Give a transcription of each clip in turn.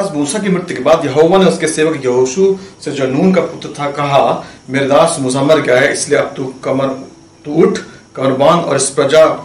दास मूसा की मृत्यु के बाद यहोवा ने उसके सेवक यहोशू से जो नून का पुत्र था कहा, मेरे दास मूसा मर गया है, इसलिए अब तू उठ, कमर बांध और इस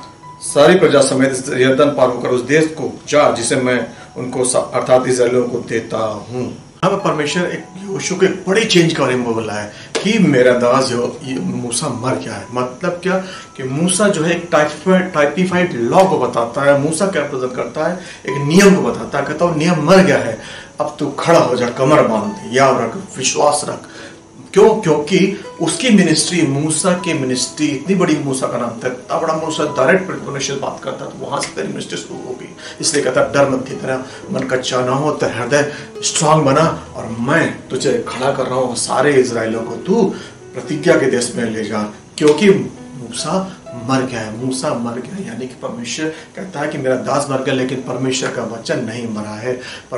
सारी प्रजा समेत इस यरदन पार होकर उस देश को जा जिसे मैं उनको अर्थात इस्राएलियों को देता हूँ। यहाँ पर परमेश्वर एक यहोशू को एक बड़ी चेंज के बारे में बोला है कि मेरा दास मूसा मर गया है। मतलब क्या कि मूसा जो है एक टाइपिफाइड लॉ को बताता है। मूसा क्या प्रेजेंट करता है, एक नियम को बताता है, कहता है नियम मर गया है, अब तू खड़ा हो जा, कमर बांध, याद रख, विश्वास रख। क्यों? क्योंकि उसकी मिनिस्ट्री, मूसा की मिनिस्ट्री इतनी बड़ी, मूसा का नाम था, इतना बड़ा मूसा डायरेक्ट परमेश्वर बात करता, तो वहां से तेरी मिनिस्ट्री शुरू होगी। इसलिए कहता डर मत की तरह मन कच्चा ना हो, तेरा हृदय स्ट्रांग बना और मैं तुझे खड़ा कर रहा हूँ, सारे इजराइलों को तू प्रतिज्ञा के देश में ले जा, क्योंकि मूसा मर गया है। मूसा मर गया यानी कि परमेश्वर कहता है कि मेरा दास मर गया, लेकिन परमेश्वर का वचन नहीं मरा है।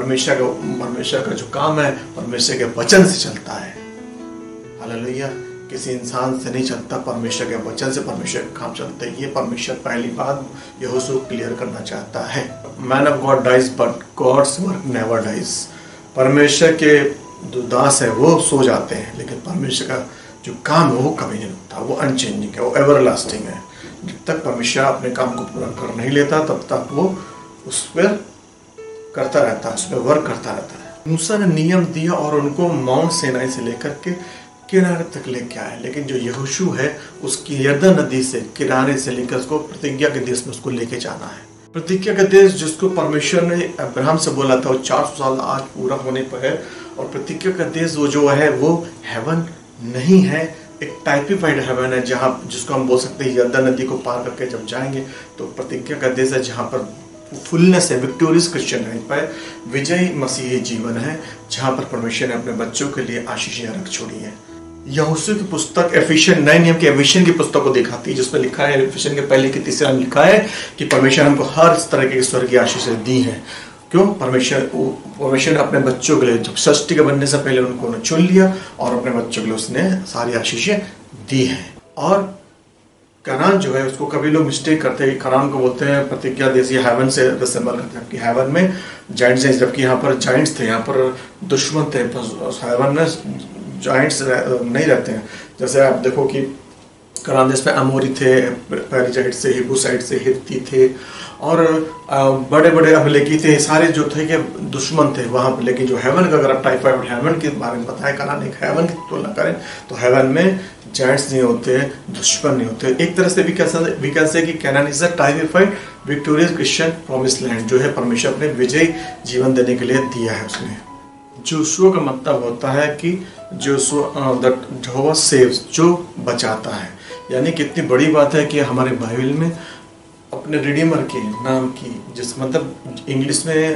परमेश्वर का जो काम है परमेश्वर के वचन से चलता है। हालेलुया। किसी इंसान से नहीं चलता, परमेश्वर के वचन से परमेश्वर का काम चलता है। ये परमेश्वर पहली बात यहोशू क्लियर करना चाहता है। Man of God dies but God's work never dies. परमेश्वर के जो दास है वो सो जाते हैं, लेकिन परमेश्वर का जो काम है वो कभी नहीं रुकता, वो अनचेंजिंग है, वो एवरलास्टिंग है। जब तक परमेश्वर अपने काम को पूरा कर नहीं लेता तब तक वो उस पर करता रहता है, उस पर वर्क करता रहता है। मूसा ने नियम दिया और उनको माउंट सीनाई से लेकर के किनारे तक लेके आए, लेकिन जो यहोशू है उसकी यरदन नदी से किनारे से लेकर उसको प्रतिज्ञा के देश में उसको लेके जाना है। प्रतिज्ञा का देश जिसको परमेश्वर ने अब्राहम से बोला था, वो 400 साल आज पूरा होने पर है। और प्रतिज्ञा का देश वो जो है वो हेवन नहीं है, एक टाइपिफाइड हेवन है, जहाँ जिसको हम बोल सकते हैं यरदन नदी को पार करके जब जाएंगे तो प्रतिज्ञा का देश है, जहाँ पर फुलनेस है, विक्टोरियस क्रिश्चियन लाइफ पर विजयी मसीही जीवन है, जहाँ पर परमेश्वर ने अपने बच्चों के लिए आशीषें रख छोड़ी है। यहोशू की पुस्तक एफिशियन, नए नियम के एफिशियन की पुस्तक को दिखाती है, जिसमें लिखा है, एफिशियन के पहले के 3 में लिखा है कि परमेश्वर हमको हर तरह की स्वर्गीय आशीषें दी हैं। क्यों? परमेश्वर ने अपने बच्चों के लिए जब सृष्टि के बनने से पहले उनको चुन लिया और अपने बच्चों के लिए उसने सारी आशीषें दी हैं। और कनान जो है उसको कभी लोग मिस्टेक करते हैं कि कनान को बोलते हैं प्रतिज्ञा देश, ये हेवन से रिसेंबल करते हैं, जबकि हेवन में जाइंट्स हैं, जबकि यहाँ पर जाइंट्स थे, यहाँ पर दुश्मन थे। हेवन में जाइंट्स नहीं रहते हैं। जैसे आप देखो कि कनान देश में अमोरी थे, पेरिजाइट से, हिब्बूसाइट से, हित्ती थे और बड़े बड़े अमलेकी थे, सारे जो थे कि दुश्मन थे वहाँ पर। लेकिन जो हेवन का, अगर आप टाइफाइड हेवन के बारे में बताएं, कनान एक हेवन की तुलना करें तो हेवन में जाइंट्स नहीं होते, दुश्मन नहीं होते। एक तरह से भी कह सकते कि Canaan is a typified victorious Christian promised land, जो है परमेश्वर अपने विजयी जीवन देने के लिए दिया है उसने। जोशुआ का मतलब होता है कि जोशुआ सेव्स, जो बचाता है। यानी कितनी बड़ी बात है कि हमारे बाइबल में अपने रिडीमर के नाम की, जिस मतलब इंग्लिश में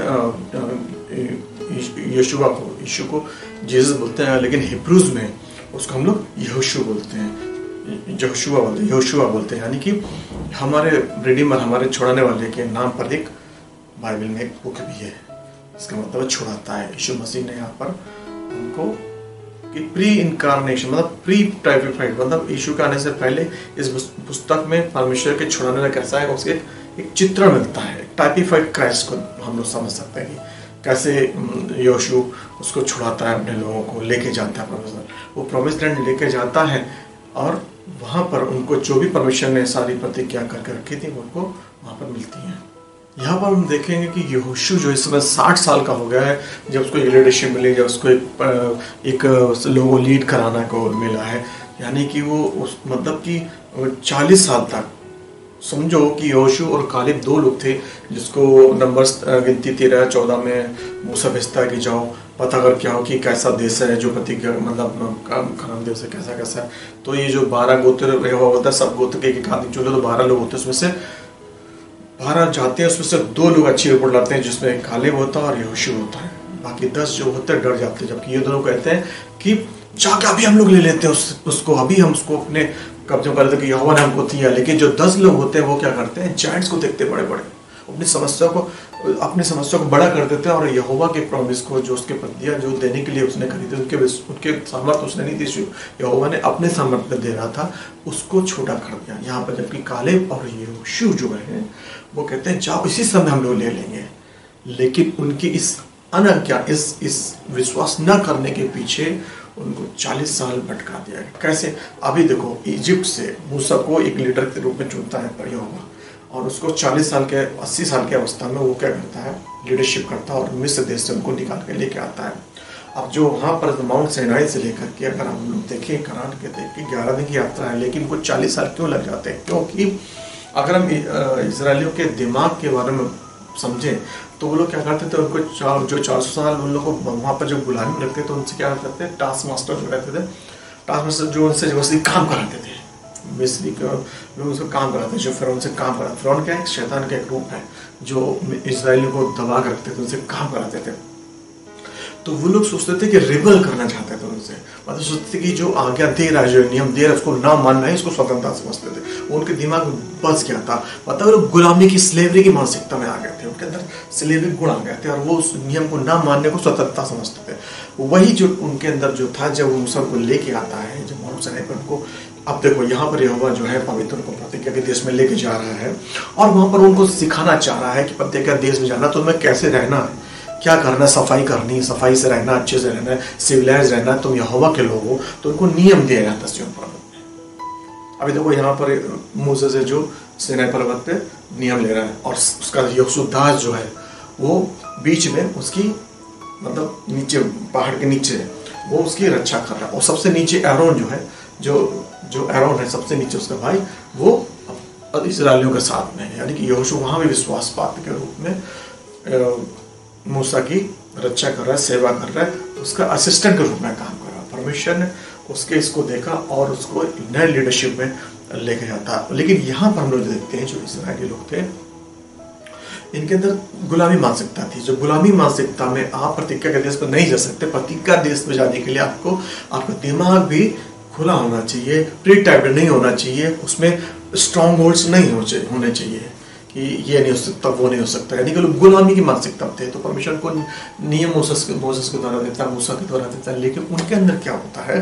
यीशु को जीसस बोलते हैं, लेकिन हिब्रूज में उसको हम लोग यहोशू बोलते हैं, यहोशुआ बोलते हैं। यानी कि हमारे रिडीमर, हमारे छुड़ाने वाले के नाम पर एक बाइबल में एक बुक भी है, इसका मतलब छुड़ाता है। यीशु मसीह ने यहाँ पर उनको कि प्री इनकारनेशन, मतलब प्री टाइपिफाइड, मतलब यीशु के आने से पहले इस पुस्तक में परमेश्वर के छुड़ाने का कैसा है उसके एक चित्र मिलता है। टाइपिफाइड क्राइस्ट को हम लोग समझ सकते हैं कि कैसे यीशु उसको छुड़ाता है, अपने लोगों को लेके जाता है परमेश्वर, वो प्रॉमिस्ड लैंड लेके जाता है और वहाँ पर उनको जो भी परमेश्वर ने सारी प्रतिज्ञा करके रखी थी उनको वहाँ पर मिलती है। यहाँ पर हम देखेंगे कि यहोशू जो इस समय 60 साल का हो गया है, जब उसको लीडरशिप मिली, जब उसको एक लोगों को लीड कराना को मिला है। यानी कि वो उस मतलब कि 40 साल तक समझो कि यहोशू और कालेब 2 लोग थे, जिसको नंबर्स गिनती 13-14 में मूसा भेजता है कि जाओ पता कर क्या हो कि कैसा देश है जो प्रतिज्ञा मतलब खराब देश है, कैसा कैसा है। तो ये जो 12 गोत्र होता है, सब गोत्र के एक आदमी चुने तो 12 लोग होते हैं, उसमें से 12 जाते हैं, उसमें से 2 लोग अच्छी रिपोर्ट लाते हैं, जिसमें कालेब होता है और यहोशू होता है। बाकी 10 जो होते हैं डर जाते हैं, जबकि ये दोनों कहते हैं कि जाके अभी हम लोग ले लेते हैं उसको, अभी हम उसको अपने कब्जे कर लेते हैं कि यहोवा ने हमको दिया। लेकिन जो 10 लोग होते हैं वो क्या करते हैं, जायंट्स को देखते बड़े बड़े, अपनी समस्या को बड़ा कर देते हैं और यहोवा के प्रॉमिस को, जो उसके प्रतिज्ञा जो देने के लिए उसने खरीदे, उनके सामर्थ्य उसने नहीं दी, यहोवा ने अपने सामर्थ्य दे रहा था, उसको छोटा कर दिया यहाँ पर। जबकि कालेब और यहोशू जो है वो कहते हैं जाओ इसी समय हम लोग ले लेंगे। लेकिन उनकी इस अनज्ञा, इस विश्वास न करने के पीछे उनको 40 साल भटका दिया गया। कैसे? अभी देखो, इजिप्ट से मूसा को एक लीडर के रूप में चुनता है यहोवा, और उसको 40 साल के 80 साल की अवस्था में वो क्या करता है, लीडरशिप करता है और मिस्र देश से उनको निकाल के लेके आता है। अब जो वहाँ पर माउंट सिनाई से लेकर के अगर हम लोग देखें, कनान के देखें, 11 दिन की यात्रा है, लेकिन उनको 40 साल क्यों लग जाते हैं? क्योंकि अगर हम इजरायलियों के दिमाग के बारे में समझें तो वो लोग क्या करते थे, उनको जो 400 साल उन लोगों को वहाँ पर जो गुलामी में रखते थे, उनसे क्या करते थे, टास्क मास्टर जो रहते थे, टास्क मास्टर जो उनसे जबरदस्ती काम कराते थे। मिस्री के लोग उसको काम कराते थे, जो फिरौन से काम कराते। फिरौन क्या है? शैतान का एक रूप है जो इजरायलियों को दबा कर रखते थे, उनसे काम कराते थे। तो वो लोग सोचते थे कि रिबल करना चाहते थे उनसे, मतलब सोचते थे कि जो आज्ञा दे रहा है, जो नियम दे रहा है, उसको ना मानना है, इसको स्वतंत्रता समझते थे। उनके दिमाग में बस गया था, मतलब वो लोग गुलामी की, स्लेवरी की मानसिकता में आ गए थे, उनके अंदर स्लेवरी गुण आ गए थे और वो उस नियम को ना मानने को स्वतंत्रता समझते थे। वही जो उनके अंदर जो था, जब मूसा को लेके आता है, जब माउंट सिनाई पर उनको, अब देखो यहाँ पर यहोवा जो है पवित्र को प्रतिज्ञा के देश में लेके जा रहा है और वहां पर उनको सिखाना चाह रहा है कि प्रतिज्ञा देश में जाना तो तुम्हें कैसे रहना है, क्या करना, सफाई करनी, सफाई से रहना, अच्छे से रहना है, सिविलाइज रहना, तुम यहोवा के लोग हो। तो उनको नियम दिया जाता है सिय्योन पर्वत में। अभी देखो यहाँ पर मूसा से जो सिनाई पर्वत पे नियम ले रहा है और उसका यहोशुदास जो है वो बीच में उसकी, मतलब नीचे पहाड़ के नीचे वो उसकी रक्षा कर रहा है। और सबसे नीचे एरोन जो है, जो एरोन है सबसे नीचे उसका भाई, वो इस्राएलियों के साथ में है। यानी कि यहोशू वहाँ भी विश्वास पात्र के रूप में मूसा की रक्षा कर रहा है, सेवा कर रहा है, उसका असिस्टेंट के रूप में काम कर रहा है। परमेश्वर ने उसके इसको देखा और उसको नए लीडरशिप में लेके जाता। लेकिन यहाँ पर हम लोग देखते हैं जो इस्राएली लोग थे, इनके अंदर गुलामी मानसिकता थी। जो गुलामी मानसिकता में आप प्रतिज्ञा के देश पर नहीं जा सकते। प्रतिज्ञा देश में जाने के लिए आपका दिमाग भी खुला होना चाहिए, प्री टाइप्ड नहीं होना चाहिए, उसमें स्ट्रॉन्ग होल्ड्स नहीं होने चाहिए कि ये नहीं हो सकता, वो नहीं हो सकता। यानी कि लोग गुलामी की मानसिकता थे। तो परमेश्वर को नियम मोसेस के द्वारा देता है, मूसा के द्वारा देता है, लेकिन उनके अंदर क्या होता है,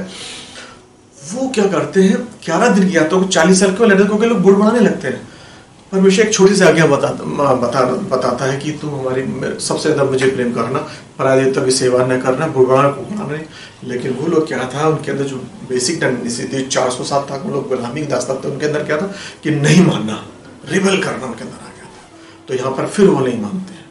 वो क्या करते हैं, 11 दिन की यात्रा को 40 साल क्यों लेते हैं? क्योंकि लोग गुड़ बनाने लगते हैं। परमेश्वर एक छोटी सी आज्ञा बताता है कि तुम हमारी सबसे ज्यादा मुझे प्रेम करना, पराय देवता की सेवा न करना, बुढ़ाना को बनाना। लेकिन वो लोग क्या था, उनके अंदर जो बेसिक टेंडेंसी थी, 400 साल तक वो लोग गुलामी के दास्तान थे, उनके अंदर क्या था कि नहीं मानना, रिबल करना उनके अंदर आ गया था। तो यहाँ पर फिर वो नहीं मानते हैं।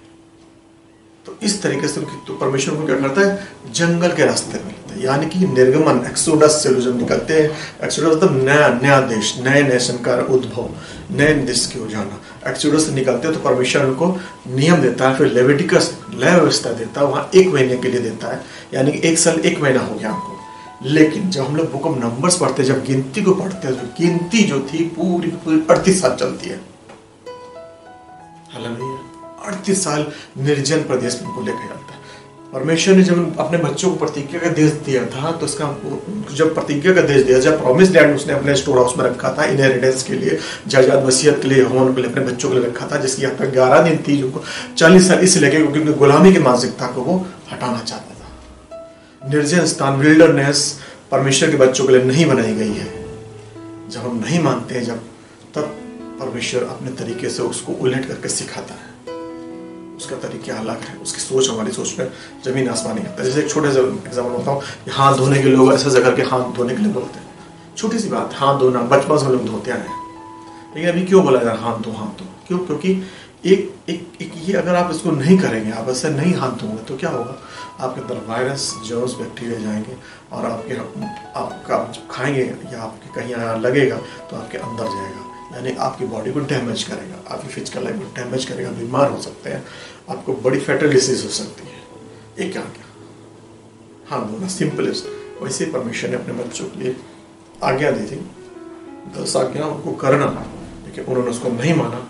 तो इस तरीके से तो परमेश्वर को क्या करता है, जंगल के रास्ते में लेता है। यानी कि निर्गमन, एक्सोडस से जब निकलते हैं, एक्सोडस मतलब नया देश, नए नेशन का उद्भव, नए देश की ओर जाना। एक्सोडस से निकलते हैं तो परमेश्वर उनको नियम देता है, फिर लेविटिकस लय व्यवस्था देता है, वहाँ 1 महीने के लिए देता है। यानी कि 1 साल 1 महीना हो गया हमको। लेकिन जब हम लोग बुक ऑफ नंबर्स पढ़ते हैं, जब गिनती को पढ़ते हैं, तो गिनती जो थी पूरी 38 साल चलती है। हालेलुया, 38 साल निर्जन प्रदेश में उनको लेकर जाता है। परमेश्वर ने जब अपने बच्चों को प्रतिज्ञा का देश दिया था, तो उसका जब प्रतिज्ञा का देश दिया, जब प्रॉमिस लैंड उसने अपने स्टोर हाउस में रखा था, इनहेरिटेंस के लिए, जायदाद वसीयत के लिए, होम के लिए, अपने बच्चों के लिए रखा था, जिसकी यात्रा 11 दिन थी, जो 40 साल इसलिए लगे क्योंकि गुलामी की मानसिकता को वो हटाना चाहता था। निर्जन स्थान, विल्डरनेस परमेश्वर के बच्चों के लिए नहीं बनाई गई है। जब हम नहीं मानते हैं, तब परमेश्वर अपने तरीके से उसको उलट करके सिखाता है। उसका तरीका अलग है, उसकी सोच हमारी सोच में जमीन आसमान नहीं करता। जैसे एक छोटे से एग्जाम्पल बताऊं, हाथ धोने के लोग ऐसा जगह के हाथ धोने के लिए बोलते हैं, छोटी सी बात, हाथ धोना बचपन से हम लोग धोते आए। लेकिन अभी क्यों बोला यार हाथ धो? क्यों? क्योंकि एक ये अगर आप इसको नहीं करेंगे, आप ऐसे नहीं हाथ धोंगे, तो क्या होगा, आपके अंदर वायरस, जर्म्स, बैक्टीरिया जाएंगे और आपका खाएंगे या आपके कहीं लगेगा तो आपके अंदर जाएगा, यानी आपकी बॉडी को डैमेज करेगा, आपकी फिजिकल लाइफ को डैमेज करेगा, बीमार हो सकते हैं, आपको बड़ी फैटल डिसीज हो सकती है। ये क्या हाथ धोना सिंपलेस्ट। वैसे परमेश्वर ने अपने बच्चों के लिए आज्ञा दी थी, 10 आज्ञा उनको करना, लेकिन उन्होंने उसको नहीं माना।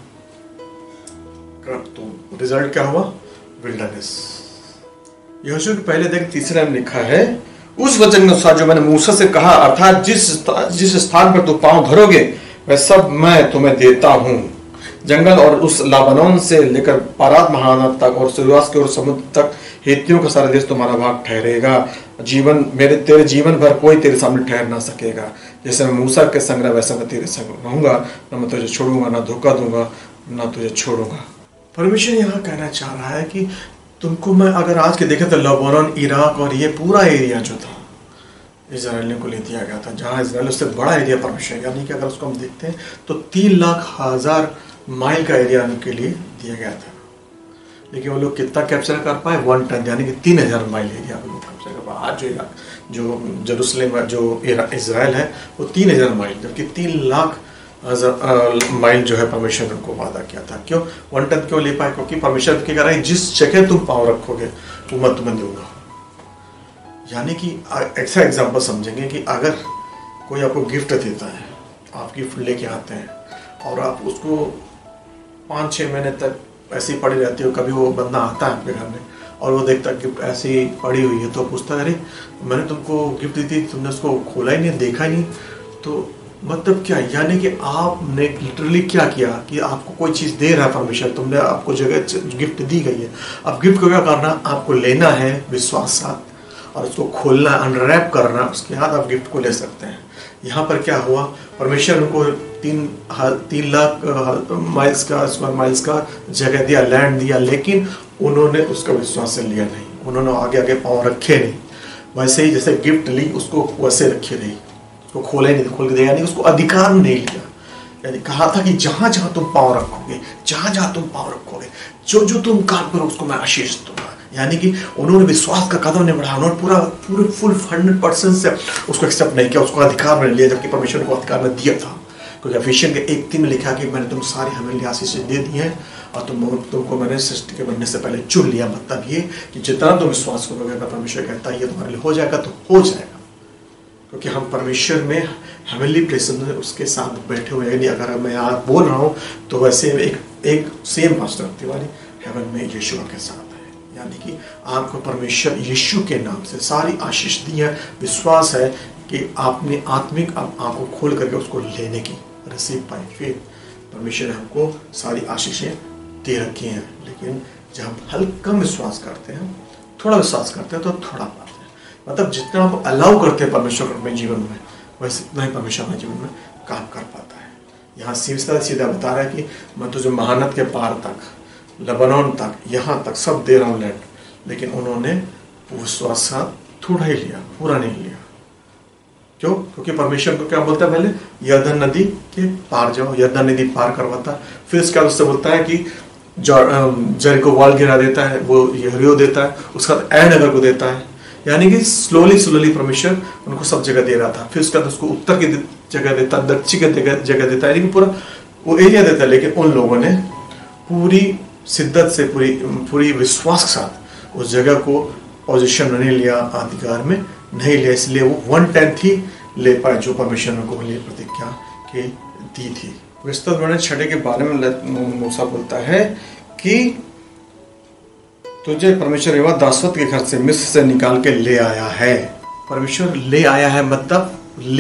तो रिजल्ट क्या हुआ? विल्डरनेस। यहोशू के पहले देख 3 में लिखा है, उस वचन के अनुसार जो मैंने मूसा से कहा, अर्थात जिस स्थान पर तुम पांव धरोगे वह सब मैं तुम्हें देता हूँ। जंगल और उस लाबानोन से लेकर पारात महानद तक और सूर्यास्त के और समुद्र तक हित्तियों का सारा देश तुम्हारा भाग ठहरेगा। तेरे जीवन भर कोई तेरे सामने ठहर ना सकेगा। जैसे मैं मूसा के संग रहा वैसा मैं तेरे संग रहूंगा, न मैं तुझे छोड़ूंगा, ना धोखा दूंगा, ना तुझे छोड़ूंगा। परमेश्वर यहाँ कहना चाह रहा है कि तुमको मैं अगर आज के देखें तो लेबनान, इराक और ये पूरा एरिया जो था इजराइलियों को ले दिया गया था, जहाँ इजराइल उससे बड़ा एरिया परमिशन, यानी कि अगर उसको हम देखते हैं तो 3,00,000 माइल का एरिया उनके लिए दिया गया था। लेकिन वो लोग कितना कैप्चर कर पाए? 1 टन, यानी कि 3,000 माइल एरिया वो लोग कैप्चर कर पाए। आज जो जेरूसलम जो इजराइल है वो 3,000 माइल, जबकि 3,00,000 माइल जो है परमेश्वर ने उनको वादा किया था। क्यों 1 टन क्यों ले पाए? क्योंकि परमेश्वर क्या कह रहा है, जिस जगह तुम पाँव रखोगे वो मैं तुम्हें दूंगा। यानी कि ऐसा एग्जाम्पल समझेंगे कि अगर कोई आपको गिफ्ट देता है, आप गिफ्ट लेके आते हैं और आप उसको 5-6 महीने तक ऐसी पड़ी रहती हो, कभी वो बंदा आता है आपके घर में और वो देखता है गिफ्ट ऐसी पड़ी हुई है, तो पूछता है अरे मैंने तुमको गिफ्ट दी थी, तुमने उसको खोला ही नहीं, देखा ही नहीं। तो मतलब क्या, यानी कि आपने लिटरली क्या किया कि आपको कोई चीज़ दे रहा है परमेश्वर, तुमने आपको जगह गिफ्ट दी गई है, अब गिफ्ट को क्या करना, आपको लेना है विश्वास साथ और उसको खोलना, अनरैप करना, उसके बाद आप गिफ्ट को ले सकते हैं। यहाँ पर क्या हुआ, परमेश्वर उनको 3,00,000 माइल्स का स्क्वायर माइल्स का जगह दिया, लैंड दिया, लेकिन उन्होंने उसका विश्वास से लिया नहीं, उन्होंने आगे आगे पाँव रखे नहीं। वैसे ही जैसे गिफ्ट ली उसको वैसे रखी रही, उसको खोला ही नहीं, खोल के दिया, यानी उसको अधिकार नहीं लिया। यानी कहा था कि जहाँ जहाँ तुम पाँव रखोगे, जहाँ जहाँ तुम पाँव रखोगे, जो जो तुम काम करो उसको मैं आशीष दूंगा। यानी कि उन्होंने विश्वास का कदम नहीं बढ़ाया, उन्होंने पूरे फुल 100% से उसको एक्सेप्ट नहीं किया, उसको अधिकार में लिया, जबकि परमेश्वर को अधिकार में दिया था। क्योंकि एफिशिएंट के 1:3 में लिखा कि मैंने तुम सारी हमें आशीषें दे दी हैं और तुमको मैंने सृष्टि के बनने से पहले चुन लिया। मतलब ये कि जितना तुम विश्वास करोगे, अगर परमेश्वर कहता है ये तुम्हारे लिए हो जाएगा तो हो जाएगा, क्योंकि हम परमेश्वर में हेवनली प्लेसेस में उसके साथ बैठे हुए हैं। अगर मैं आज बोल रहा हूँ तो वैसे एक सेम मास्टर तिवारी हेवन में यीशु के साथ है। यानी कि आपको परमेश्वर यीशु के नाम से सारी आशीष दी है। विश्वास है कि आपने आत्मिक आंखों खोल करके उसको लेने की, रिसीव बाय फेथ, परमेश्वर ने हमको सारी आशीषें दे रखी हैं। लेकिन जब हम हल्का विश्वास करते हैं, थोड़ा विश्वास करते हैं तो थोड़ा पाते हैं। मतलब जितना आप अलाउ करते हैं परमेश्वर को अपने जीवन में, वैसे इतना ही परमेश्वर अपने जीवन में काम कर पाता है। यहाँ सीधा बता रहा है कि मैं तुझे महानद के पार तक, लेबनान तक, यहाँ तक सब दे रहा हूँ लैंड, लेकिन उन्होंने विश्वास थोड़ा ही लिया, पूरा नहीं लिया। क्यों? क्योंकि परमेश्वर को क्या बोलता है, पहले यरदन नदी के पार जाओ, यरदन नदी पार करवाता है, फिर उसके बाद उससे बोलता है कि जरिको वॉल गिरा देता है, वो यरीहो देता है, उसके बाद ऐ नगर को देता है। यानी कि स्लोली परमेश्वर उनको सब जगह दे रहा था। फिर उसके बाद उसको उत्तर की जगह देता, दक्षिण की जगह देता है, यानी कि पूरा वो एरिया देता है। लेकिन उन लोगों ने पूरी शिद्दत से, पूरी विश्वास के साथ उस जगह को पोजीशन नहीं लिया, अधिकार में नहीं लिया, इसलिए वो 1/10 ही ले पाए जो परमेश्वर को लिए प्रतिज्ञा के दी थी। विस्तृत वर्णन 6 के बारे में मूसा बोलता है कि तुझे परमेश्वर यहोवा दासवत के घर से मिस्र से निकाल के ले आया है। परमेश्वर ले आया है मतलब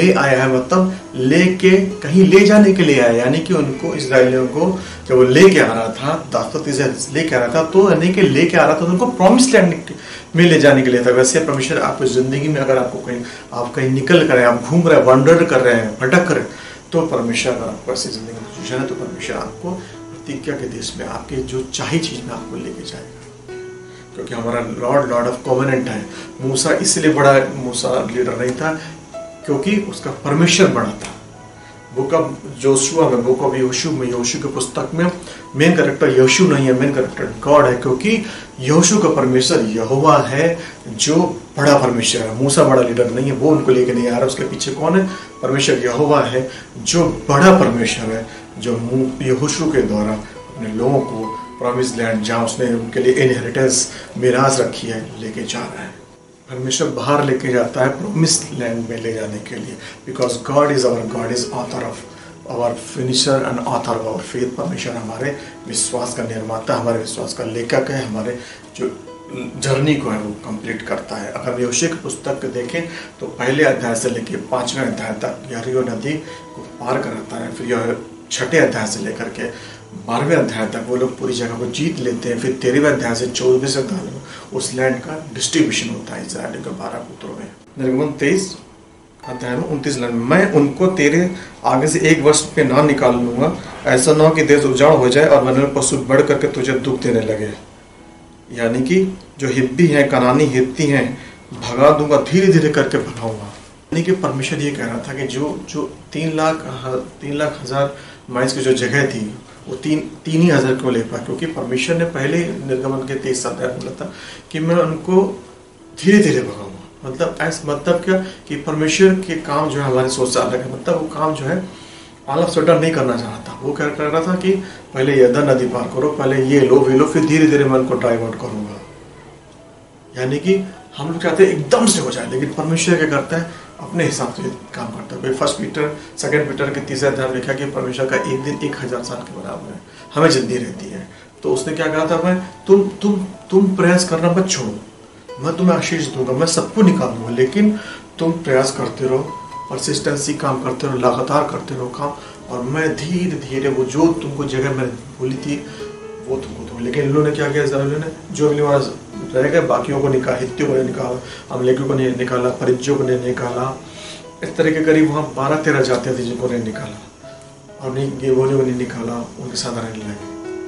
लेके कहीं ले जाने के लिए आया। यानी कि उनको इजराइलियों को जब वो लेके आ रहा था, दासवत लेके आ रहा था, तो यानी कि लेके आ रहा था तो उनको प्रॉमिस लैंड में ले जाने के लिए था। वैसे परमेश्वर आपको जिंदगी में अगर आप कहीं निकल कर, आप घूम रहे हैं, वंडर कर रहे हैं, भटक कर, तो परमेश्वर अगर आपको ऐसी जिंदगी में सिचुएशन है तो परमेश्वर आपको प्रतिज्ञा के देश में आपके जो चाहे चीज में आपको लेके जाएगा। क्योंकि हमारा लॉर्ड ऑफ कॉवेनेंट है। मूसा इसलिए बड़ा मूसा लीडर नहीं था क्योंकि उसका परमेश्वर बड़ा था। बुक ऑफ जोशुआ में, बुक ऑफ यहोशू में, यहोशू की पुस्तक में मेन कैरेक्टर यहोशू नहीं है, मेन कैरेक्टर गॉड है। क्योंकि यहोशू का परमेश्वर यहोवा है जो बड़ा परमेश्वर है। मूसा बड़ा लीडर नहीं है, वो उनको लेके नहीं आ रहा। उसके पीछे कौन है? परमेश्वर यहोवा है जो बड़ा परमेश्वर है, जो यहोशू के द्वारा अपने लोगों को प्रॉमिस लैंड, जहाँ उसने उनके लिए इनहेरिटेंस मिराज रखी है, लेके जा रहा है। परमेश्वर बाहर लेके जाता है प्रॉमिस लैंड में ले जाने के लिए। Because God is author of our finisher and author of our faith. परमेश्वर हमारे विश्वास का निर्माता, हमारे विश्वास का लेखक है, हमारे जो जर्नी को है वो कंप्लीट करता है। अगर यहोशू की पुस्तक देखें तो पहले अध्याय से लेकर 5वें अध्याय तक यरीहो नदी को पार कराता है। फिर यह 6ठे अध्याय से लेकर के 12वें अध्याय तक वो लोग पूरी जगह को जीत लेते हैं। फिर 13वें अध्याय से 14वें अध्याय में उस लैंड का डिस्ट्रीब्यूशन होता है इस्राएल के 12 पुत्रों में। निर्गमन 23 अध्याय में 29 लाइन में, मैं उनको तेरे आगे से एक वर्ष पे ना निकाल लूंगा, ऐसा ना हो कि देश उजाड़ हो जाए और वनों पशु बढ़ करके तुझे दुख देने लगे। यानी कि जो हिब्बी हैं, कनानी हित्ती हैं, भगा दूंगा, धीरे धीरे करके भगाऊंगा। यानी कि परमेश्वर ये कह रहा था कि जो 3,00,000 माइल्स की जो जगह थी वो 3,000 क्यों ले पाया, क्योंकि परमेश्वर ने पहले निर्गमन के 23 अध्याय बोला था कि मैं उनको धीरे धीरे भगाऊंगा। मतलब क्या कि परमेश्वर के काम जो है हमारी सोच से अलग है। मतलब वो काम जो है ऑल ऑफ सडन नहीं करना चाह रहा था। वो क्या कर रहा था कि पहले यरदन नदी पार करो, पहले ये लो वे लो, फिर धीरे धीरे मैं उनको डाइवर्ट करूंगा। यानी कि हम लोग चाहते हैं एकदम से हो जाए, लेकिन परमेश्वर क्या करता है, अपने हिसाब से काम करता है। फर्स्ट पीटर, सेकंड पीटर के 3 अध्याय में लिखा कि परमेश्वर का एक दिन 1,000 साल के बराबर है, हमें जिंदगी रहती है। तो उसने क्या कहा था, मैं तुम प्रयास करना मत छोड़ो, मैं तुम्हें आशीष दूंगा, मैं सबको निकाल दूंगा, लेकिन तुम प्रयास करते रहो, परसिस्टेंसी काम करते रहो, लगातार करते रहो काम, और मैं धीरे धीरे वो जो तुमको जगह मैंने बोली थी वो तुमको दूंगा। लेकिन इन्होंने क्या किया, इस्राएलियों ने जो अगली बार रह गए, बाकियों को निकाला, हित्तियों को नहीं निकाला, अमलेकियों को नहीं निकाला, परिज्जियों को नहीं निकाला। इस तरह के करीब वहाँ 12-13 जातियाँ थी जिनको नहीं निकाला, और नहीं गेबोनियों को नहीं निकाला, उनके साथ रहने लगे।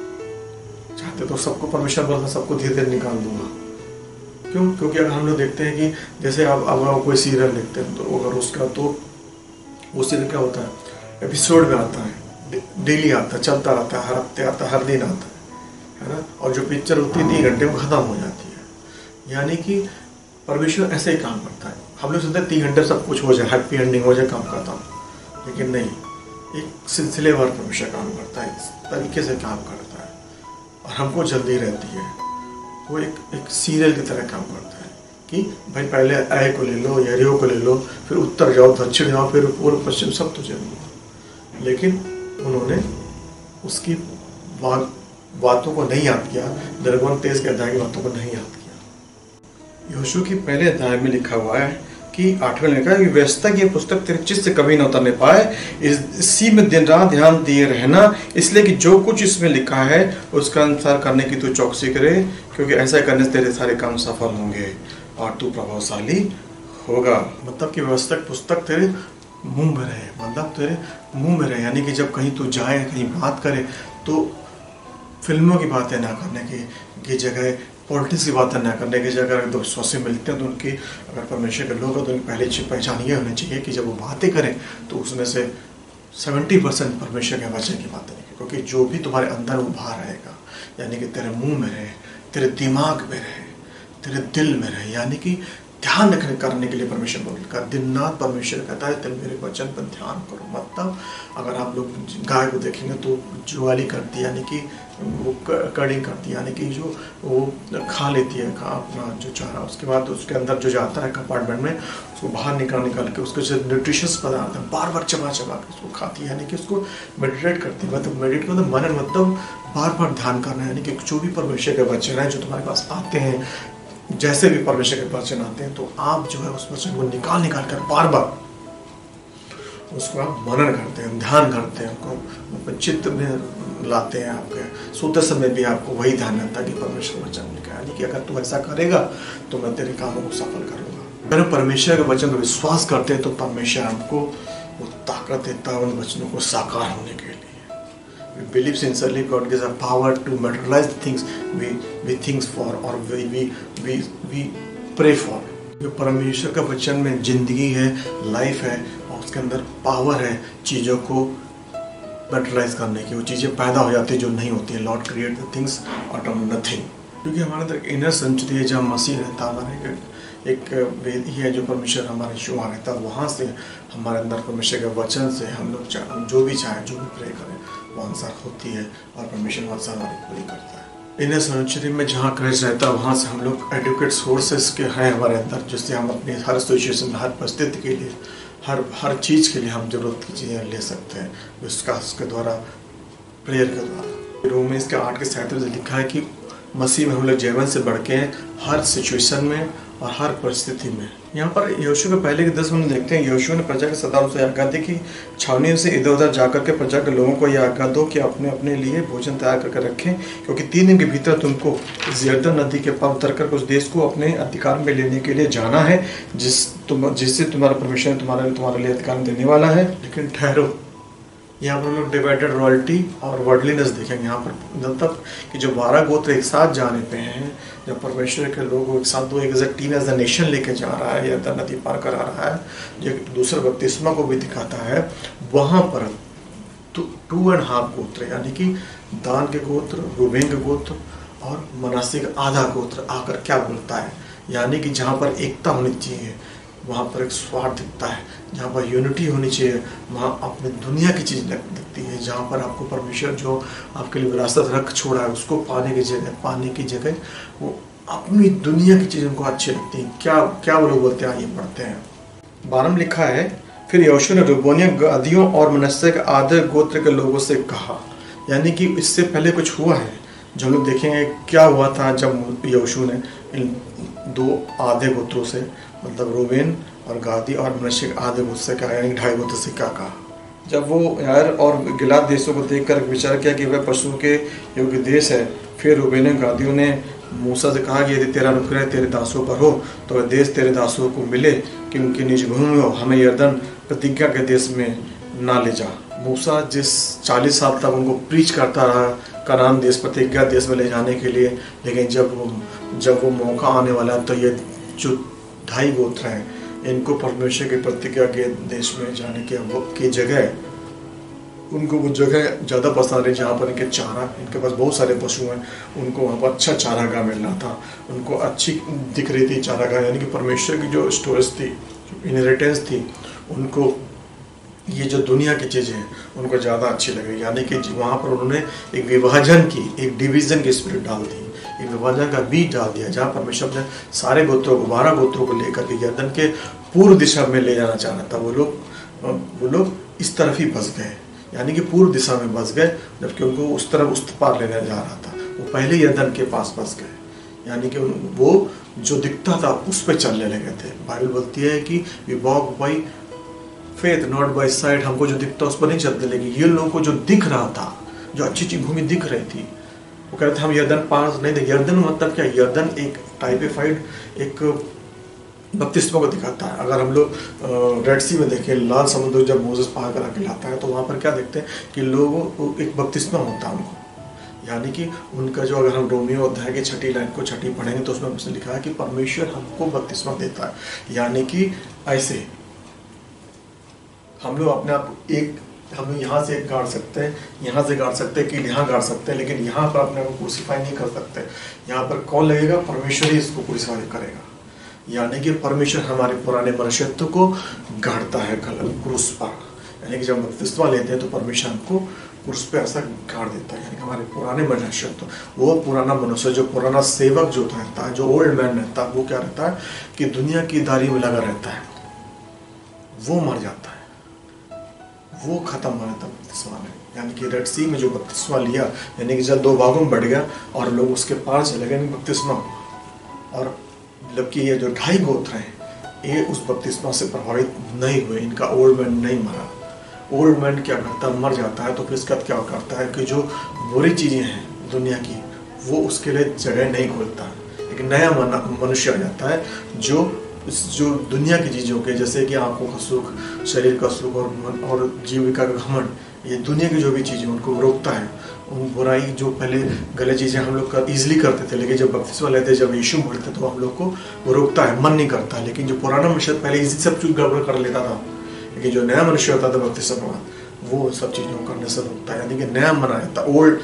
चाहते तो सबको, परमेश्वर बोला था सबको धीरे धीरे निकाल दूंगा। क्यों? क्योंकि अगर हम लोग देखते हैं कि जैसे अब कोई सीरियल देखते हैं, तो अगर उसका तो वो सीरियल क्या होता है, एपिसोड में आता है, डेली आता है, चलता रहता है, हर हफ्ते आता है, हर दिन आता है ना। और जो पिक्चर होती है 3 घंटे में ख़त्म हो जाती है। यानी कि परमेश्वर ऐसे ही काम करता है। हम लोग सोचते हैं 3 घंटे सब कुछ हो जाए, हैप्पी एंडिंग हो जाए, काम खत्म, लेकिन नहीं, एक सिलसिलेवार परमेश्वर काम करता है, इस तरीके से काम करता है, और हमको जल्दी रहती है। वो एक सीरियल की तरह काम करता है कि भाई पहले ए को ले लो, यरीहो को ले लो, फिर उत्तर जाओ, दक्षिण जाओ, फिर पूर्व पश्चिम, सब तुझे मिलेगा। लेकिन उन्होंने उसकी बातों को नहीं याद किया, निर्गमन 23 के अध्याय की बातों को नहीं याद किया। यहोशू की पहले अध्याय में लिखा हुआ है कि 8वें में लिखा है कि व्यवस्था की पुस्तक तेरे चित्त से कभी न उतरने पाए, इसी में दिन रात ध्यान दिए रहना, इसलिए कि जो कुछ इसमें लिखा है उसका अनुसार करने की तू चौकसी करे, क्योंकि ऐसा करने से तेरे सारे काम सफल होंगे और तू प्रभावशाली होगा। मतलब कि व्यवस्था की पुस्तक तेरे मुंह में रहे, मतलब तेरे मुंह में रहे। यानी कि जब कहीं तू जाए, कहीं बात करे, तो फिल्मों की बातें ना करने की जगह, पॉलिटिक्स की बातें ना करने की जगह, अगर दो विश्वासी मिलते हैं तो उनकी, अगर परमेश्वर के लोग हैं तो उनकी पहले पहचान ये होनी चाहिए कि जब वो बातें करें तो उसमें से 70% परमेश्वर के वचन की बातें लिखें, क्योंकि जो भी तुम्हारे अंदर वो बाहर रहेगा। यानी कि तेरे मुंह में रहे, तेरे दिमाग में रहे, तेरे दिल में रहे। यानी कि ध्यान करने के लिए परमेश्वर बोलता है, दिन रात परमेश्वर कहता है तेरे मेरे वचन पर ध्यान करो। मतलब अगर आप लोग गाय को देखेंगे तो जुआली करती है, यानी कि वो कटिंग करती है, यानी कि जो वो खा लेती है अपना जो चारा, उसके बाद उसके अंदर जो जाता है कंपार्टमेंट में, उसको बाहर निकाल के उसके जो न्यूट्रिशियस पदार्थ है बार बार चबा के उसको खाती है। यानी कि उसको मेडिटेट करती है। मतलब मेडिटेट मतलब मनन, मतलब बार बार ध्यान करना। यानी कि जो भी परमेश्वर के वचन हैं जो तुम्हारे पास आते हैं, जैसे भी परमेश्वर के वचन आते हैं, तो आप जो है उस वचन को निकाल कर बार बार उसको आप मनन करते हैं, ध्यान करते हैं, उनको चित्त में लाते हैं। आपके सोते समय भी आपको वही ध्यान रहता है कि परमेश्वर वचन लिखा है। यानी कि अगर तू ऐसा करेगा तो मैं तेरे कामों को सफल करूँगा। अगर परमेश्वर के वचन पर विश्वास करते हैं तो परमेश्वर हमको वो ताकत देता है उन वचनों को साकार होने के लिए। We believe sincerely God gives a power to materialize the things we think for or we pray for। जो परमेश्वर का वचन में जिंदगी है, लाइफ है, और उसके अंदर पावर है चीज़ों को मैटेरियलाइज करने की। वो चीज़ें पैदा हो जाती है जो नहीं होती है। Lord create the things out of nothing. क्योंकि हमारे अंदर इनर सेंचुरी है जहाँ मसीह रहता है, हमारे एक वेदी है जो परमेश्वर हमारे जो वहाँ रहता है, वहाँ से हमारे अंदर परमेश्वर के वचन से हम लोग जो भी चाहें, जो भी प्रे करें, वो आंसर होती है और परमेश्वर आंसर हमारी पूरी करता है। इनर सेंचुरी में जहाँ क्राइस्ट रहता है वहाँ से हम लोग एडुकेट सोर्सेस के हैं हमारे अंदर, जिससे हम अपनी हर सिचुएशन में, हर परिस्थिति के लिए, हर चीज़ के लिए हम जरूरत की चीज़ें ले सकते हैं उसके द्वारा, प्रेयर के द्वारा। रोमन्स के 8:37 लिखा है कि मसीह में हम लोग जीवन से बढ़ के हैं हर सिचुएशन में और हर परिस्थिति में। यहाँ पर यहोशू के पहले के 10 में देखते हैं, यहोशू ने प्रजा के सरदारों से आज्ञा दी कि छावनियों से इधर उधर जाकर के प्रजा के लोगों को यह आज्ञा दो कि अपने अपने लिए भोजन तैयार करके रखें, क्योंकि 3 दिन के भीतर तुमको यरदन नदी के पार उतर कर उस देश को अपने अधिकार में लेने के लिए जाना है जिससे तुम्हारा परमेश्वर तुम्हारे लिए अधिकार देने वाला है। लेकिन ठहरो, यहाँ पर हम लोग डिवाइडेड रॉयल्टी और वर्डलीनेस देखेंगे। यहाँ पर मतलब कि जो 12 गोत्र एक साथ जाने पे हैं, जब परमेश्वर के लोग एक साथ, दो एक टीम एज अ नेशन लेके जा रहा है या नदी पार करा रहा है, जो दूसरे बपतिस्मा को भी दिखाता है, वहाँ पर 2.5 गोत्र यानी कि दान के गोत्र, रूबेन के गोत्र और मनासे का आधा गोत्र आकर क्या बोलता है, यानी कि जहाँ पर एकता होनी चाहिए वहाँ पर एक स्वार्थ दिखता है, जहाँ पर यूनिटी होनी चाहिए वहाँ अपनी दुनिया की चीज़ दिखती है। जहाँ पर आपको परमेश्वर जो आपके लिए विरासत रख छोड़ा है उसको पाने की जगह वो अपनी दुनिया की चीज़ उनको अच्छी लगती है। क्या क्या वो लोग बोलते हैं, आइए पढ़ते हैं। 12 में लिखा है, फिर यहोशू ने रूबेनियों, गादियों और मनश्शे के आधे गोत्र के लोगों से कहा, यानी कि इससे पहले कुछ हुआ है जो लोग देखेंगे क्या हुआ था जब यहोशू ने इन 2 आधे गोत्रों से, मतलब रूबेन और गादी और मनश्शे के आधे गोत्र से कहा, यानी 2.5 गोत्र से क्या कहा। जब वो यार और गिलाद देशों को देखकर विचार किया कि वह पशु के योग्य देश है, फिर रूबेन और गादियों ने मूसा से कहा कि यदि तेरा अनुग्रह तेरे दासों पर हो तो वह देश तेरे दासों को मिले कि उनकी निज भूमि हो, हमें यरदन प्रतिज्ञा के देश में ना ले जा। मूसा जिस 40 साल तक उनको प्रीच करता रहा कनान देश, प्रतिज्ञा देश में ले जाने के लिए, लेकिन जब वो मौका आने वाला तो ये जो 2.5 गोत्र हैं इनको परमेश्वर की प्रतिज्ञा के देश में जाने की जगह उनको वो जगह ज़्यादा पसंद है जहाँ पर इनके चारा, इनके पास बहुत सारे पशु हैं, उनको वहाँ पर अच्छा चारागाह मिल रहा था, उनको अच्छी दिख रही थी चारागाह, यानी कि परमेश्वर की जो स्टोरेज थी, जो इनहेरिटेंस थी, उनको ये जो दुनिया की चीज़ें हैं उनको ज़्यादा अच्छी लगी। यानी कि वहाँ पर उन्होंने एक विभाजन की, एक डिवीज़न की स्पिरिट डाल दी, एक विभाजन का बीज डाल दिया, जहाँ परमेश्वर ने सारे गोत्रों को, 12 गोत्रों को लेकर के यरदन के पूर्व दिशा में ले जाना चाह रहा था। वो लोग इस तरफ ही बस गए, यानी कि पूर्व दिशा में बस गए, जबकि उनको उस तरफ उस पार लेने जा रहा था। वो पहले यरदन के पास बस गए, यानी कि वो जो दिखता था उस पर चलने लगे थे। बाइबल बोलती है कि we walk by faith not by sight, हमको जो दिखता उस पर नहीं चलते, लेकिन ये लोगों को जो दिख रहा था, जो अच्छी अच्छी भूमि दिख रही थी, वो कह रहे थे हम यरदन पार नहीं देंगे। यरदन मतलब क्या, यरदन एक टाइपिफाइड एक बपतिस्मा को दिखाता है। अगर हम लोग रेड सी में देखें, लाल समुद्र जब मोसेस पार करा के लाता है तो वहाँ पर क्या देखते हैं कि लोगों को एक बपतिस्मा होता है उनको, यानी कि उनका जो, अगर हम रोमियो अध्याय की 6ठी लाइन को 6ठी पढ़ेंगे तो उसमें उसने लिखा है कि परमेश्वर हमको बपतिस्मा देता है। यानी कि ऐसे हम लोग अपने आप हम यहाँ से गाड़ सकते हैं, यहाँ से गाड़ सकते हैं कि यहाँ गाड़ सकते हैं, लेकिन यहाँ पर अपने आप को क्रूसीफाई नहीं कर सकते। यहाँ पर कौन लगेगा, परमेश्वर ही इसको क्रूसीफाई करेगा। यानी कि परमेश्वर हमारे पुराने मनुष्यत्व को गाड़ता है क्रूस पर, यानी कि जब बपतिस्मा लेते हैं तो परमेश्वर हमको क्रूस पे ऐसा गाड़ देता है, यानी कि हमारे पुराने मनुष्यत्व, वो पुराना मनुष्य, जो पुराना सेवक जो रहता है, जो ओल्ड मैन रहता है, वो क्या रहता है कि दुनिया की दारी में लगा रहता है, वो मर जाता है, वो खत्म हो जाता है बपतिस्मा में। यानी कि रेड सी में जो बपतिस्मा लिया, यानी कि जब 2 भागों में बढ़ गया और लोग उसके पार चले गए बपतिस्मा, और जबकि ये जो 2.5 गोत्र हैं ये उस बपतिस्मा से प्रभावित नहीं हुए, इनका ओल्ड मैन नहीं मरा। ओल्ड मैन क्या करता है, मर जाता है, तो फिर इसका क्या करता है कि जो बुरी चीज़ें हैं दुनिया की वो उसके लिए जगह नहीं खोलता, एक नया मनुष्य आ जाता है जो दुनिया की चीज़ों के, जैसे कि आंखों का सुख, शरीर का सुख और जीविका का घमंड, ये दुनिया की जो भी चीज़ें उनको रोकता है। उन बुराई जो पहले गलत चीज़ें हम लोग ईजिली करते थे, लेकिन जब बपतिस्मा लेते, जब यीशु मरते तो हम लोग को वो रोकता है, मन नहीं करता। लेकिन जो पुराना मनुष्य पहले इजी सब चीज़ गड़बड़ कर लेता था, लेकिन जो नया मनुष्य होता था बपतिस्मा के बाद वो सब चीज़ों को करने से रोकता है, यानी कि नया मना रहता। ओल्ड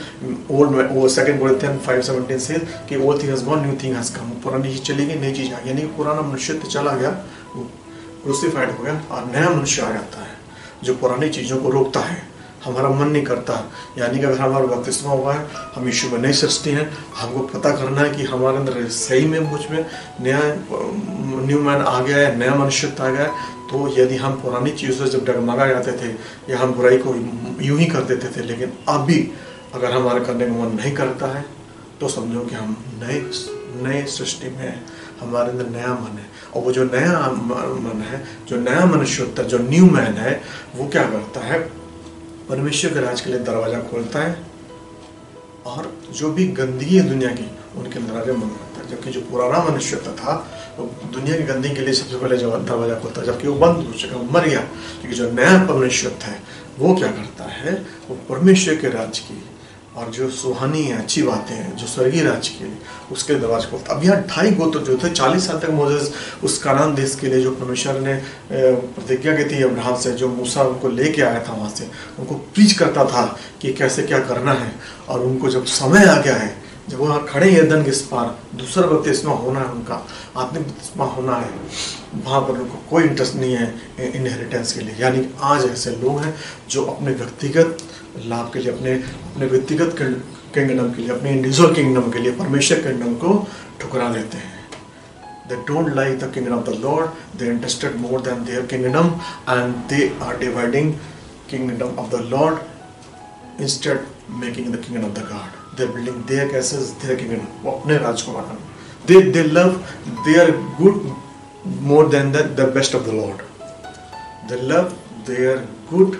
2 कोरिन्थियंस 5:17 से कि old thing has gone, new thing has come, पुरानी चीज़ चली गई, नई चीज़ आ गई, यानी कि पुराना मनुष्य तो चला गया, वो क्रूसीफाइड हो गया, और नया मनुष्य आ जाता है जो पुरानी चीज़ों को रोकता है, हमारा मन नहीं करता। यानी कि अगर हमारा बपतिस्मा हुआ है, हम यीशु में नई सृष्टि हैं, हमको पता करना है कि हमारे अंदर सही में मुझ में नया न्यू मैन आ गया है, नया मनुष्यत्व आ गया है। तो यदि हम पुरानी चीज़ों से जब डगमगा जाते थे या हम बुराई को यूं ही कर देते थे, लेकिन अभी अगर हमारा करने का मन नहीं करता है तो समझो कि हम नए सृष्टि में हैं, हमारे अंदर नया मन है। और वो जो नया मन है, जो नया मनुष्यत्व, जो न्यू मैन है, वो क्या करता है, परमेश्वर के राज के लिए दरवाजा खोलता है, और जो भी गंदगी है दुनिया की उनके दरवाजे बंद करता है। जबकि जो पुराना मनुष्यत्व था वो दुनिया की गंदगी के लिए सबसे पहले जो दरवाजा खोलता है, जबकि वो बंद हो चुका, मर गया। क्योंकि जो नया मनुष्यत्व है वो क्या करता है, वो परमेश्वर के राज्य की और जो सुहानी है, अच्छी बातें हैं, जो स्वर्गीय राज्य के लिए उसके दरवाजे खोलता। अब यहाँ 2.5 गोत्र जो थे, 40 साल तक मोसेस उस कानान देश के लिए जो परमेश्वर ने प्रतिज्ञा की थी अब्राहम से, जो मूसा उनको लेके आया था वहाँ से, उनको प्रीच करता था कि कैसे क्या करना है। और उनको जब समय आ गया है, जब वहाँ खड़े यरदन के इस पार दूसरा बपतिस्मा होना है, उनका आत्मिक बपतिस्मा होना है, वहाँ पर उनको कोई इंटरेस्ट नहीं है इनहेरिटेंस के लिए। यानी आज ऐसे लोग हैं जो अपने व्यक्तिगत लाभ के लिए, अपने व्यक्तिगत किंगडम के लिए, अपने इंडिविजुअल किंगडम के लिए परमेश्वर किंगडम को ठुकरा देते हैं। They don't like the kingdom of the Lord. They're interested more than their kingdom, and they are dividing kingdom of the Lord instead making the kingdom of the God. They're building their castles, their kingdom. वो अपने राज्य को बनाना। They love their good more than the best of the Lord. They love their good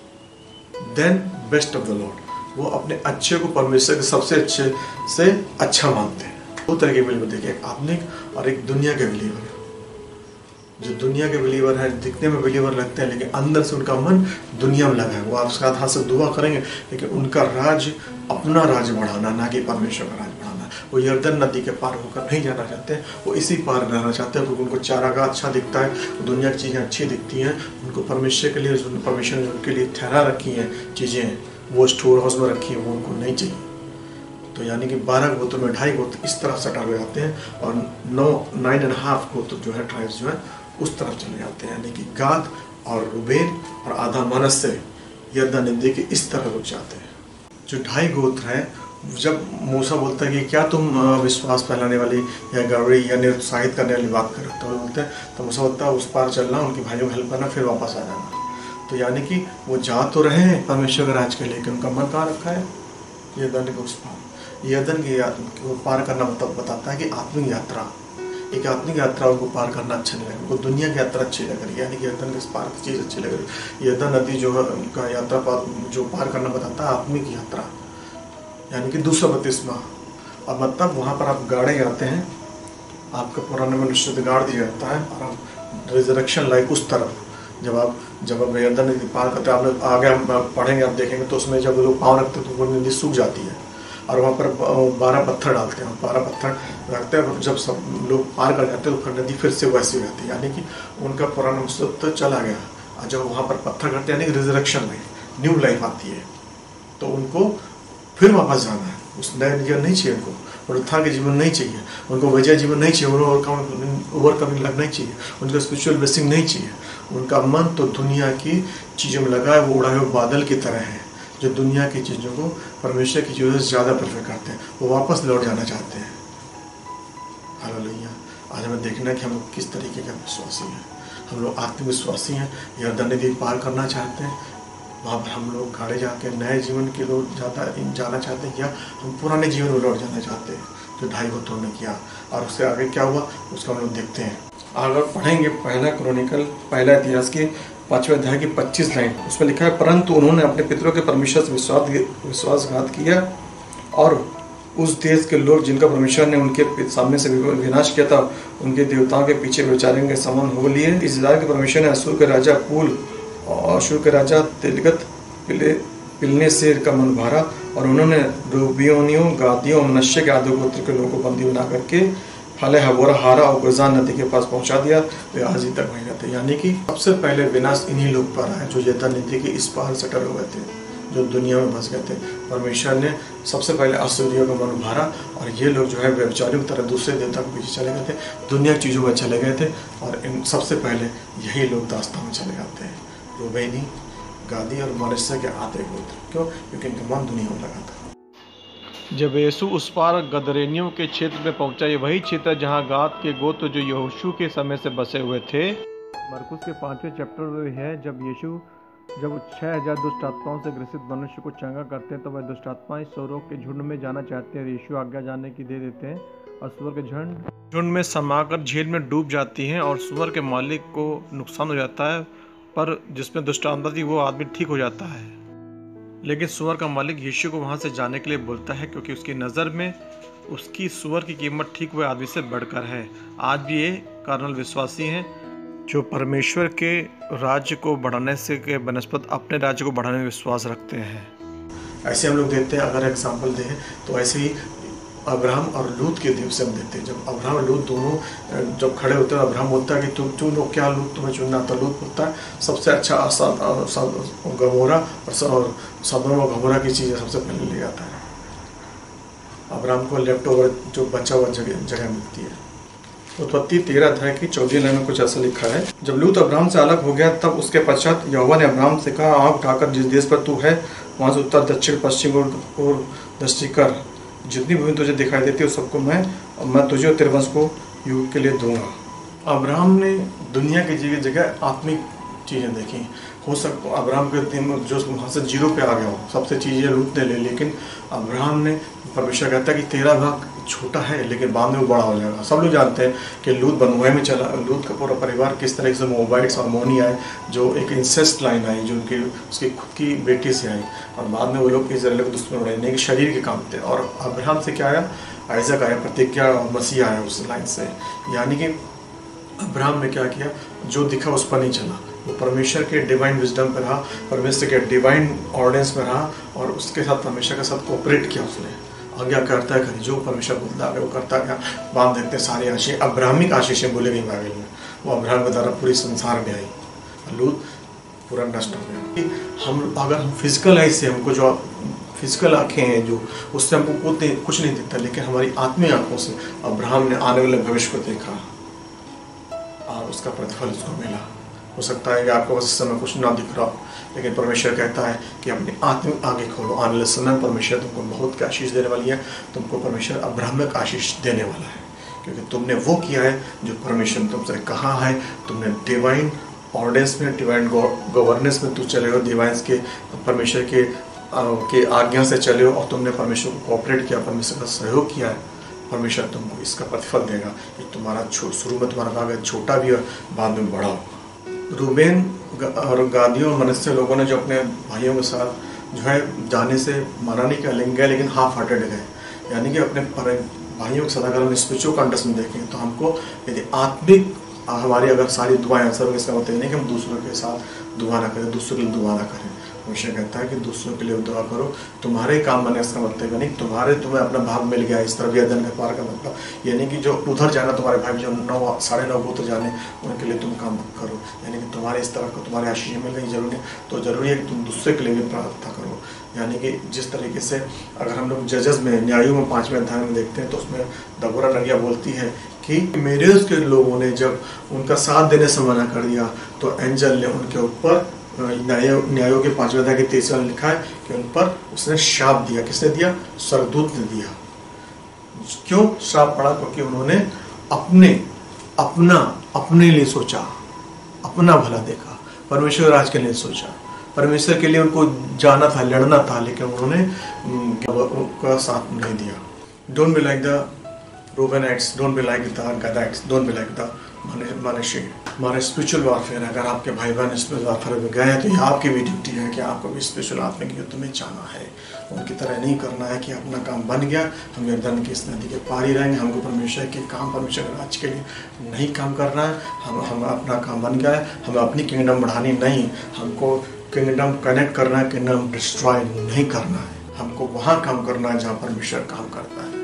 than best of the Lord. वो अपने अच्छे को परमेश्वर के सबसे अच्छे से अच्छा मानते हैं। दो तरह के बिलीवर देखिए, एक आत्मिक और एक दुनिया के बिलीवर। जो दुनिया के बिलीवर है, दिखने में बिलीवर लगते हैं लेकिन अंदर से उनका मन दुनिया में लगा है। वो आपके साथ हाथ से दुआ करेंगे लेकिन उनका राज अपना राज बढ़ाना, ना कि परमेश्वर का राज बढ़ाना। वो यरदन नदी के पार होकर नहीं जाना चाहते, वो इसी पार रहना चाहते हैं क्योंकि उनको चारागाह अच्छा दिखता है, दुनिया की चीज़ें अच्छी दिखती हैं। उनको परमेश्वर के लिए, परमेश्वर ने उनके लिए ठहरा रखी हैं चीज़ें, वो स्टोर हाउस में रखी है, वो उनको नहीं चाहिए। तो यानी कि 12 गोत्र में 2.5 गोत्र इस तरफ सटा हुए जाते हैं और 9.5 गोत्र जो है, ट्राइब्स जो है, उस तरफ चले जाते हैं। यानी कि गाद और रूबेन और आधा मनश्शे यरदन नदी के इस तरफ रुक जाते हैं। जो 2.5 गोत्र है, जब मूसा बोलता है कि क्या तुम विश्वास फैलाने वाली या गड़बड़ी या निरुत्साहित करने वाली बात कर रहे हो, बोलते हैं तो मूसा बोलता है उस पार चलना, उनकी भाइयों को हेल्प करना, फिर वापस आ जाना। तो यानी कि वो जा तो रहे हैं परमेश्वर के राज के लिए, लेकिन उनका मन कहाँ रखा है, यरदन के उस पार। यरदन की पार करना बताता है कि आत्मिक यात्रा, एक आत्मिक यात्रा उनको पार करना अच्छा नहीं लगा, उनको दुनिया की यात्रा अच्छी लग रही है, यानी कि यरदन के इस पार की चीज़ अच्छी लग रही है। यरदन नदी जो है उनका यात्रा जो पार करना बताता है आत्मिक यात्रा, यानी कि दूसरा बपतिस्मा। और मतलब वहाँ पर आप गाड़े जाते हैं, आपका पुराने मनुष्य से गाड़ दिया जाता है और आप रिजरेक्शन लाइक उस तरफ जब आप यरदन नदी पार करते हैं, आप लोग आगे हम पढ़ेंगे, आप देखेंगे तो उसमें जब लोग पाँव रखते हैं तो वो नदी सूख जाती है और वहाँ पर 12 पत्थर डालते हैं, 12 पत्थर रखते हैं। जब सब लोग पार कर जाते हैं तो फिर नदी फिर से वैसी हो जाती है, यानी कि उनका पुराना मकसद तो चला गया। और जब वहाँ पर पत्थर करते हैं यानी कि रिजरेक्शन में न्यू लाइफ आती है, तो उनको फिर वापस जाना है। उस नए जीवन नहीं चाहिए उनको, पुनरुत्थान के जीवन नहीं चाहिए उनको, विजय जीवन नहीं चाहिए, ओवरकमिंग लाइफ नहीं चाहिए उनको, स्पिरिचुअल ब्लेसिंग नहीं चाहिए। उनका मन तो दुनिया की चीज़ों में लगा है। वो उड़ाए हुए बादल की तरह है जो दुनिया की चीज़ों को परमेश्वर की चीज़ों से ज़्यादा प्रेफर करते हैं, वो वापस लौट जाना चाहते हैं। हालेलुया। आज हमें देखना है कि हम लोग किस तरीके के विश्वासी हैं। हम लोग आत्मविश्वासी हैं, यरदन नदी पार करना चाहते हैं, वहाँ पर हम लोग गाड़े जाके नए जीवन की ओर जाना चाहते हैं, या हम पुराने जीवन में लौट जाना चाहते हैं जो 2.5 गोत्रों ने किया। और उससे आगे क्या हुआ उसका हम लोग देखते हैं। अगर पढ़ेंगे पहला क्रॉनिकल, पहला इतिहास की 5वें अध्याय की 25 लाइन, उसमें लिखा है, परंतु उन्होंने अपने पितरों के परमेश्वर से विश्वासघात किया और उस देश के लोग जिनका परमेश्वर ने उनके सामने से विनाश किया था, उनके देवताओं के पीछे बेचारे के समान हो लिए। इज़राइल के परमेश्वर ने असूर के राजा पूल और अशूर के राजा तिलगत पिलनेसेर का मन भारा और उन्होंने रूबियोनियों, गादियों और मनश्शे के आधे गोत्र के लोगों को बंदी बना करके हाले हबोरा, हारा और गोजान नदी के पास पहुंचा दिया। वे आज ही तक वहीं रहते। यानी कि सबसे पहले विनाश इन्हीं लोग पर है जो यरदन नदी के इस पार सेटल हो गए थे, जो दुनिया में फंस गए थे। परमेश्वर ने सबसे पहले असूरियों का मन भारा और ये लोग जो है व्यभिचारियों की तरह दूसरे देवता के पीछे चले गए थे, दुनिया की चीज़ों में चले गए थे। और इन सबसे पहले यही लोग दास्तान में चले जाते हैं, रूबेनी, गादी और मनश्शे के आधे गोत्र। क्यों? क्योंकि इनका मन दुनिया में लगा था। जब यीशु उस पार गदरेनियों के क्षेत्र में पहुंचा, ये वही क्षेत्र है जहां गाद के गोत्र जो यहोशू के समय से बसे हुए थे। मरकुस के 5वें चैप्टर में है, जब यीशु 6000 दुष्ट आत्माओं से ग्रसित मनुष्य को चंगा करते हैं तो वह दुष्ट आत्माएं सूअरों के झुंड में जाना चाहते हैं। यीशु आज्ञा जाने की दे देते हैं और सूअर के झुंड में समाकर झील में डूब जाती हैं और सूअर के मालिक को नुकसान हो जाता है, पर जिसमें दुष्ट आत्मा थी वो आदमी ठीक हो जाता है। लेकिन सूअर का मालिक यीशु को वहाँ से जाने के लिए बोलता है क्योंकि उसकी नज़र में उसकी सूअर की कीमत ठीक हुए आदमी से बढ़कर है। आज भी ये कार्नल विश्वासी हैं जो परमेश्वर के राज्य को बढ़ाने से के बनस्पत अपने राज्य को बढ़ाने में विश्वास रखते हैं। ऐसे हम लोग देखते हैं, अगर एग्जाम्पल दें तो ऐसे ही अब्राहम और लूत के द्वीप से हम देखते हैं। जब अब्राहम और लूत दोनों जब खड़े होते हैं, अब्राहम बोलता है कि तुम लोग क्या, लूत तुम्हें चुनना। तो लूत बोलता है सबसे अच्छा गमोरा और सदोम और गमोरा की चीज़ें सबसे पहले ले जाता है। अब्राहम को लेफ्ट ओवर जो बचा हुआ जगह मिलती है। उत्पत्ति 13 अध्याय की 14 लाइन में कुछ ऐसा लिखा है, जब लूत अब्राहम से अलग हो गया तब उसके पश्चात यहोवा ने अब्राहम से कहा, आँख उठाकर जिस देश पर तू है वहाँ से उत्तर दक्षिण पश्चिम और दृष्टि कर। जितनी भूमि तुझे दिखाई देती है उस सबको मैं तुझे और तेरे वंश को युग के लिए दूंगा। अब्राहम ने दुनिया की जगह आत्मिक चीज़ें देखी। हो सकता अब्राहम के दिन जो वहाँ से जीरो पे आ गया हो, सबसे चीज़ें लूत ने ले, लेकिन अब्राहम ने, परमेश्वर कहता है कि तेरा भाग छोटा है लेकिन बाद में वो बड़ा हो जाएगा। सब लोग जानते हैं कि लूत बनुए में चला, लूत का पूरा परिवार किस तरह से मोबाइट्स और मोनी आए, जो एक इंसेस्ट लाइन आई जो उनकी उसकी खुद की बेटी से आई, और बाद में वो लोग इजराइल को दुश्मन उड़ाने के शरीर के काम थे। और अब्राहम से क्या आया, आइजक आया, प्रतिज्ञा और मसीह आया उस लाइन से। यानी कि अब्राहम ने क्या किया, जो दिखा उस पर नहीं चला, वो परमेश्वर के डिवाइन विजडम पर रहा, परमेश्वर के डिवाइन ऑर्डिनेंस में रहा, और उसके साथ परमेश्वर के साथ कोऑपरेट किया। उसने आज्ञा करता है, जो परमेश्वर बोलता है वो करता गया। बात देखते हैं सारी आशीष अब्राहमिक आशीषें बोले गई बाइबल में, वो अब्राहम के द्वारा पूरे संसार में आई। लूत पूरा नष्ट हो गया। हम अगर हम फिजिकल आई से, हमको जो फिजिकल आँखें हैं जो, उससे हमको कुछ नहीं दिखता, लेकिन हमारी आत्मीय आँखों से अब्राहम ने आने वाले भविष्य को देखा और उसका प्रतिफल उसको मिला। हो सकता है कि आपको उस समय कुछ ना दिख रहा हो, लेकिन परमेश्वर कहता है कि अपनी आत्मिक आगे खोलो, आने वाले समय परमेश्वर तुमको बहुत की आशीष देने वाली है। तुमको परमेश्वर अब्राहमिक आशीष देने वाला है, क्योंकि तुमने वो किया है जो परमेश्वर ने तुमसे कहा है। तुमने डिवाइन ऑर्डिनेंस में, डिवाइन गवर्नेंस में तू चले हो, डिवाइन के परमेश्वर के आज्ञा से चले हो, और तुमने परमेश्वर को कोऑपरेट किया, परमेश्वर का सहयोग किया है। परमेश्वर तुमको इसका प्रतिफल देगा कि तुम्हारा शुरू में तुम्हारा भाग छोटा भी और बाद में बड़ा होगा। रूबेन और गादियों और मनस्से लोगों ने जो अपने भाइयों के साथ जो है जाने से मना नहीं किया, लेकिन गए, लेकिन हाफ हार्टेड गए। यानी कि अपने भाइयों के साथ अगर हम स्पिरिचुअल कंटेक्स्ट में देखें तो हमको यदि आत्मिक हमारी अगर सारी दुआएं आंसर होगी, इसका मतलब नहीं कि हम दूसरों के साथ दुआ ना करें, दूसरों के लिए दुआ ना करें। हमेशा कहता है कि दूसरों के लिए दुआ करो, तुम्हारे काम बने, इसका मतलब नहीं तुम्हें अपना भाग मिल गया इस तरफ यदन के पार का मतलब यानी कि जो उधर जाना तुम्हारे भाई जो 9 साढ़े 9 को तो जाने, उनके लिए तुम काम करो। यानी कि तुम्हारे इस तरफ को तुम्हारे आशीष मिल गई, जरूरी तो जरूरी है कि तुम दूसरे के लिए भी प्रार्थना करो। यानी कि जिस तरीके से अगर हम लोग जजेस में, न्यायों में 5वें अध्याय में देखते हैं तो उसमें दबोरा नरिया बोलती है कि मेरे उसके लोगों ने जब उनका साथ देने से मना कर दिया तो एंजल ने उनके ऊपर, न्यायों के 5वें अध्याय के 23 में लिखा है कि उन पर उसने श्राप दिया। किसने दिया? स्वर्गदूत ने दिया। क्यों श्राप पड़ा? क्योंकि उन्होंने अपने लिए सोचा, अपना भला देखा, परमेश्वर राज के लिए सोचा, परमेश्वर के लिए उनको जाना था, लड़ना था, लेकिन उन्होंने उनका साथ नहीं दिया। Don't be like the Reubenites, don't be like the Gadites, don't be like the Manasseh. हमारे स्पिरिचुअल वारफेयर, अगर आपके भाई बहन स्पिरिचुअल वारफेयर में गए हैं तो ये आपकी भी ड्यूटी है कि आपको भी स्पिरिचुअल आत्मिक युद्ध में जाना है। उनकी तरह नहीं करना है कि अपना काम बन गया, हम यरदन की इस नदी के पार ही रहेंगे, हमको परमेश्वर के काम, परमेश्वर के राज के लिए नहीं काम करना है। हम अपना काम बन गया है, हमें अपनी किंगडम बढ़ानी नहीं, हमको किंगडम कनेक्ट करना है, किंगडम डिस्ट्रॉय नहीं करना है। हमको वहाँ काम करना है जहाँ परमेश्वर काम करता है।